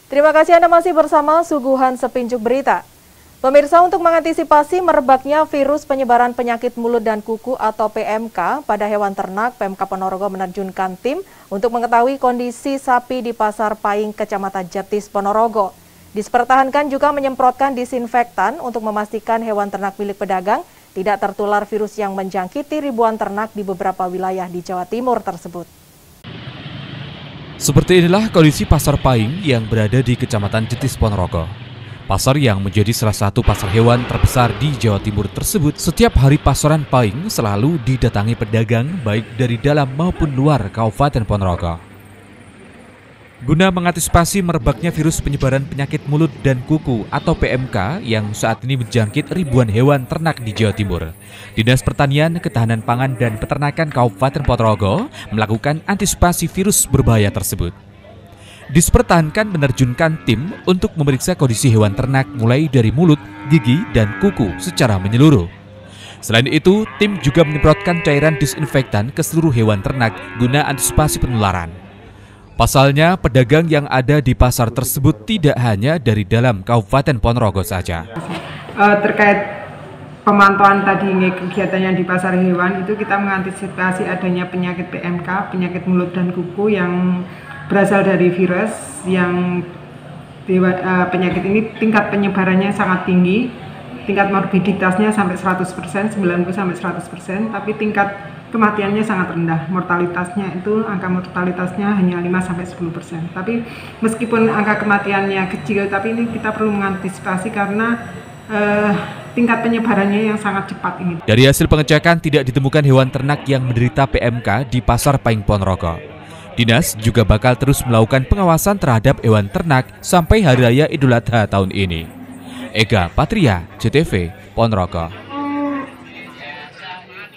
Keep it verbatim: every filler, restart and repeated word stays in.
Terima kasih Anda masih bersama Suguhan Sepinjuk Berita. Pemirsa, untuk mengantisipasi merebaknya virus penyebaran penyakit mulut dan kuku atau P M K pada hewan ternak, P M K Ponorogo menerjunkan tim untuk mengetahui kondisi sapi di Pasar Paing, Kecamatan Jetis, Ponorogo. Dispertahankan juga menyemprotkan disinfektan untuk memastikan hewan ternak milik pedagang tidak tertular virus yang menjangkiti ribuan ternak di beberapa wilayah di Jawa Timur tersebut. Seperti inilah kondisi Pasar Paing yang berada di Kecamatan Jetis, Ponorogo. Pasar yang menjadi salah satu pasar hewan terbesar di Jawa Timur tersebut, setiap hari pasaran Paing selalu didatangi pedagang baik dari dalam maupun luar Kabupaten Ponorogo. Guna mengantisipasi merebaknya virus penyebaran penyakit mulut dan kuku atau P M K yang saat ini menjangkit ribuan hewan ternak di Jawa Timur, Dinas Pertanian, Ketahanan Pangan dan Peternakan Kabupaten Ponorogo melakukan antisipasi virus berbahaya tersebut. Dispertahankan menerjunkan tim untuk memeriksa kondisi hewan ternak mulai dari mulut, gigi, dan kuku secara menyeluruh. Selain itu, tim juga menyemprotkan cairan disinfektan ke seluruh hewan ternak guna antisipasi penularan. Pasalnya, pedagang yang ada di pasar tersebut tidak hanya dari dalam Kabupaten Ponorogo saja. Uh, terkait pemantauan tadi kegiatannya di pasar hewan itu kita mengantisipasi adanya penyakit P M K, penyakit mulut dan kuku yang berasal dari virus yang uh, penyakit ini tingkat penyebarannya sangat tinggi, tingkat morbiditasnya sampai seratus persen, sembilan puluh sampai seratus persen, tapi tingkat kematiannya sangat rendah. Mortalitasnya itu, angka mortalitasnya hanya lima sampai sepuluh persen. Tapi meskipun angka kematiannya kecil, tapi ini kita perlu mengantisipasi karena uh, tingkat penyebarannya yang sangat cepat ini. Dari hasil pengecekan tidak ditemukan hewan ternak yang menderita P M K di Pasar Paing Ponorogo. Dinas juga bakal terus melakukan pengawasan terhadap hewan ternak sampai Hari Raya Idul Adha tahun ini. Ega Patria, J T V, Ponorogo.